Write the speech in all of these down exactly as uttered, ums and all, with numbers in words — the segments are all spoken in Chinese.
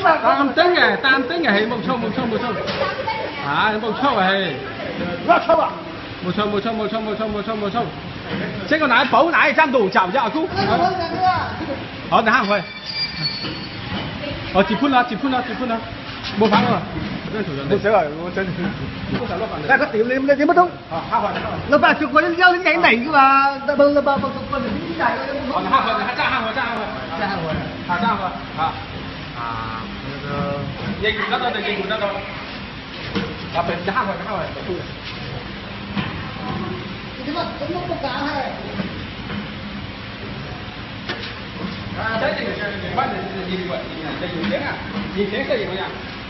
擔丁嘅，擔丁嘅係冇錯冇錯冇錯，啊冇錯係， 不要抽啊！ 冇錯冇錯冇錯冇錯冇錯冇錯，這個奶保奶爭到找阿姑。好，等下回。哦，接盤啦接盤啦接盤啦，冇反喎。 冇寫啊！我真係。但係個屌你你點乜都？老闆做過啲優你嚟㗎嘛？老闆老闆老闆你點嚟㗎？ 哦，你下回你揸下回揸下回揸下回， 下揸回啊啊那個應唔得到就應唔得到。啊，俾你下回下回。 你點啊？咁都冇揀係。 啊，這個是反正是一個這有錢啊，有錢是一個樣。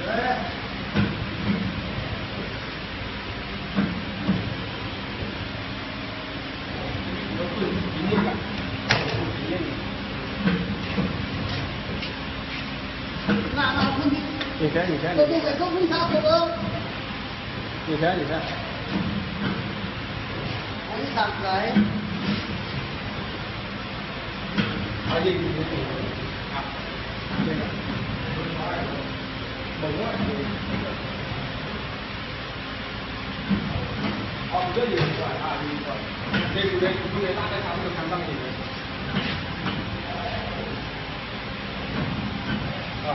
以前以前。 都都係都分差咗咯。 以前以前。 我啲雜仔。 啊，應唔應啊？這個。冇啊。哦，這裡是啊，這個這個這個大概差不多看上去。啊。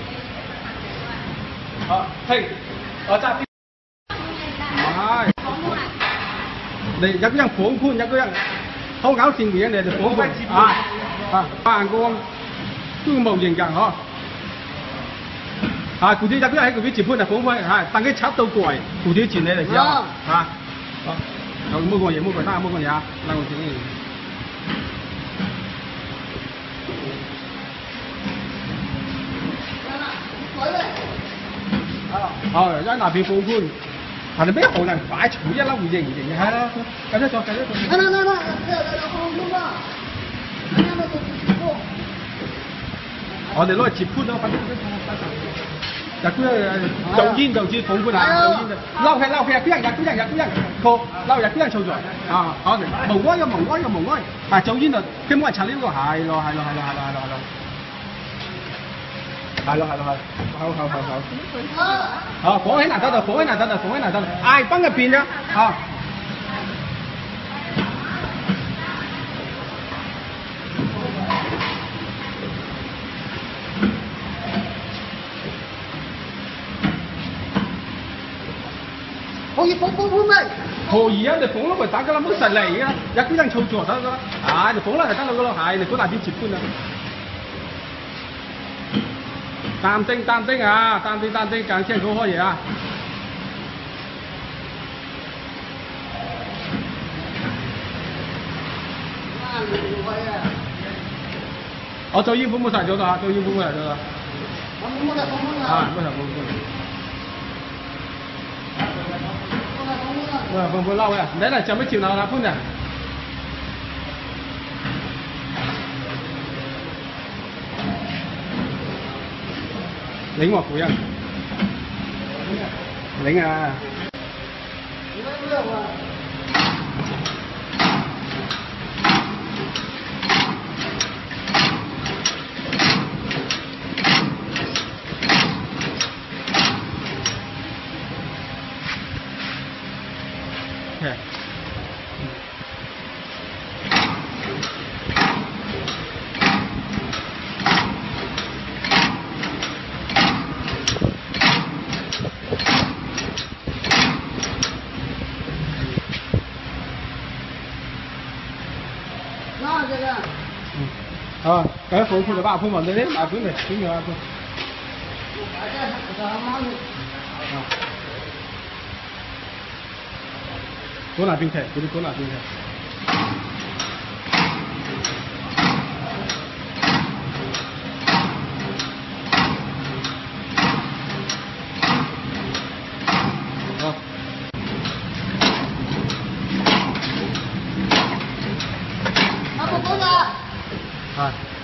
好，停，我揸邊？唔係，你一個人放寬，一個人好搞掂嘅，你就放寬啊啊！辦公都冇形㗎嗬。啊，cụ thể一個人喺嗰邊接盤就放寬，係，等佢插到櫃，cụ體錢你嚟知啊？啊，好，有冇講嘢冇講，冇講嘢啊？嗱我先。哦，喺那邊放寬，但係咩可能擺除一粒回應回應嘅係啦，繼續做繼續做。 嗱嗱嗱嗱，這這放寬啦，人家那都接過。 我哋攞嚟接盤咯，反正日嗰做煙就知放寬啊，做煙就撈氣撈氣啊，邊人日邊人日邊人個撈日邊人操作啊，好嘅，無哀又無哀又無哀，但係做煙就根本係拆呢個係咯係咯係咯係咯係咯係咯。係咯係咯係，好好好好。好，放喺嗱度，放喺嗱度，放喺嗱度，嗌崩入邊啫，啊。 可以放放寬咩？ 可以啊，你放咗咪得㗎啦，冇實嚟㗎，有幾人操作得㗎啦，啊，你放啦就得啦㗎咯，係你嗰大邊接盤啊。淡定淡定啊，淡定淡定，càng先好開嘢啊！我做煙本冇晒咗啦，做煙本冇晒咗啦。 我冇冇得放寬啦。 啊，冇晒冇冇。喂，放寬撈嘅，你嚟就咩潮流啦，潘人。領喎phụ人，領啊！Okay. 啊，咁放寬就把潘雲你啲買盤嚟，點樣啊？嗰哪邊睇？嗰啲嗰哪邊睇？好。 阿婆婆啦。 係。